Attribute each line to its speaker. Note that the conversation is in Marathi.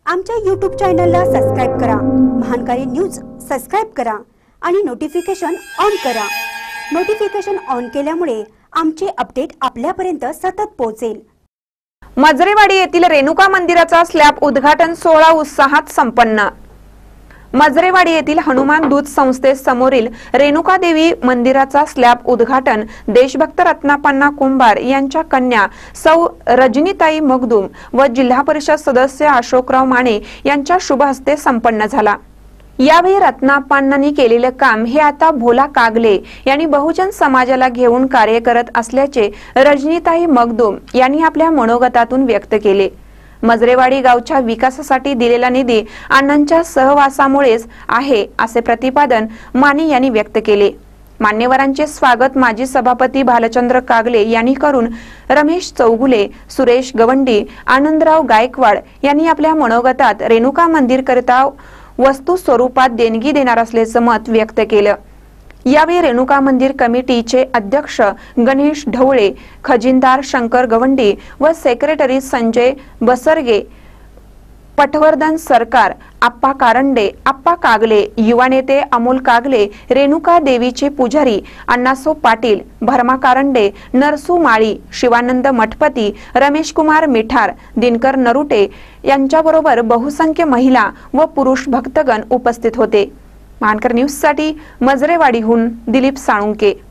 Speaker 1: आमच्या YouTube चॅनलला सबस्क्राइब करा, महानकारी न्यूज सबस्क्राइब करा आणि नोटिफिकेशन ऑन करा। नोटिफिकेशन ऑन केल्यामुळे आमचे अपडेट आपल्यापर्यंत सतत पोहोचेल।
Speaker 2: मजरेवाडी येथील रेणुका मंदिराचा स्लॅब उद्घाटन सोहळा उत्साहात संपन्न। मजरेवाडी येथील हनुमान दूत संस्थेसमोरील रेणुका देवी मंदिराचा स्लॅब उद्घाटन देशभक्त रत्नापन्ना कुंभार यांच्या कन्या सौ रजनीताई मगदूम व जिल्हा परिषद सदस्य अशोकराव माने यांच्या शुभ हस्ते संपन्न झाला। यावेळी रत्नापन्नांनी केलेले काम हे आता भोला कागले यांनी बहुजन समाजाला घेऊन कार्य करत असल्याचे रजनीताई मगदूम यांनी आपल्या मनोगतातून व्यक्त केले। मजरेवाडी गावच्या विकासासाठी दिलेला निधी अण्णांच्या सहवासामुळेच आहे असे प्रतिपादन माने यांनी व्यक्त केले। मान्यवरांचे स्वागत माजी सभापती भालचंद्र कागले यांनी करून रमेश चौगुले, सुरेश गवंडी, आनंदराव गायकवाड यांनी आपल्या मनोगतात रेणुका मंदिर करता वस्तू स्वरूपात देणगी देणार असल्याचे मत व्यक्त केले। यावेळी रेणुका मंदिर कमिटीचे अध्यक्ष गणेश ढवळे, खजिनदार शंकर गवंडी व सेक्रेटरी संजय बसरगे, पटवर्धन सरकार, आप्पा कारंडे, आप्पा कागले, युवा नेते अमोल कागले, रेणुका देवीचे पुजारी अण्णासो पाटील, भरमा कारंडे, नरसू माळी, शिवानंद मठपती, रमेश कुमार मिठार, दिनकर नरुटे यांच्याबरोबर बहुसंख्य महिला व पुरुष भक्तगण उपस्थित होते। महानकर न्यूज साठी मजरेवाडीहून दिलीप साळुंके।